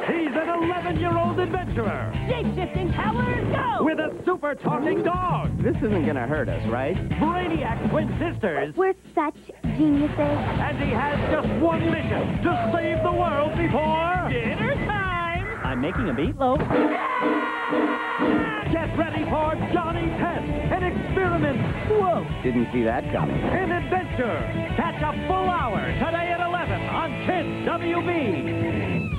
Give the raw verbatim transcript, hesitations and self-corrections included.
He's an eleven-year-old adventurer. Shape-shifting power, go! With a super talking dog. This isn't gonna hurt us, right? Brainiac twin sisters. We're such geniuses. And he has just one mission, to save the world before... Dinner time! I'm making a meatloaf. Get ready for Johnny Test, an experiment. Whoa! Didn't see that coming. An adventure. Catch a full hour today at eleven on Kids W B.